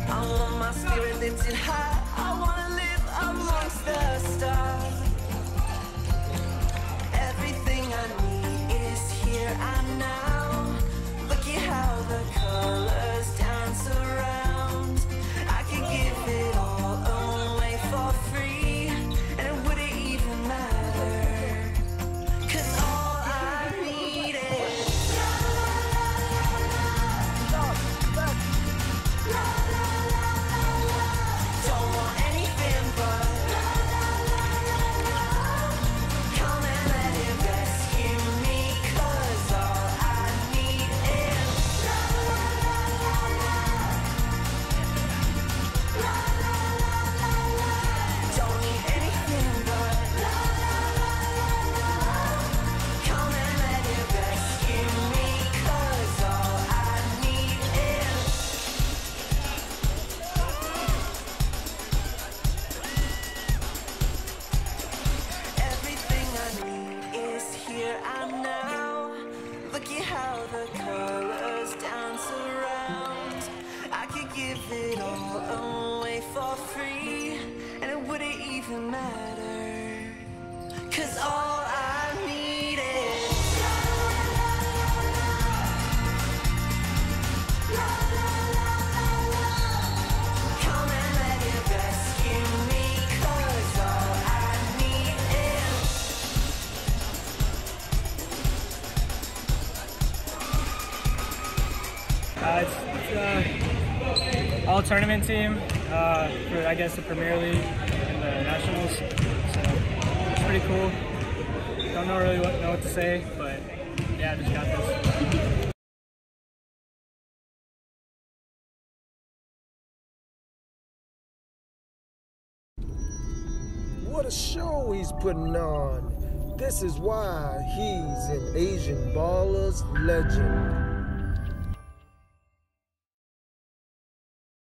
I want my spirit lifted high. I wanna live amongst the stars. Everything I need is here and now. Look at how the colors dance around. I could give it all away for free, and it wouldn't even matter. 'Cause all I need is don't want anything but come and let it rescue me. 'Cause all I need is don't need anything but come and let it rescue me. 'Cause all I need is everything I need is here and now. Look at how the colors dance around. I could give it all away for free, and it wouldn't even matter. 'Cause all I need is come and let it rescue me. 'Cause all I need is It's all tournament team for, I guess, the Premier League and the Nationals. So it's pretty cool. Don't really know what to say, but yeah, just got this. What a show he's putting on. This is why he's an Asian Ballers legend.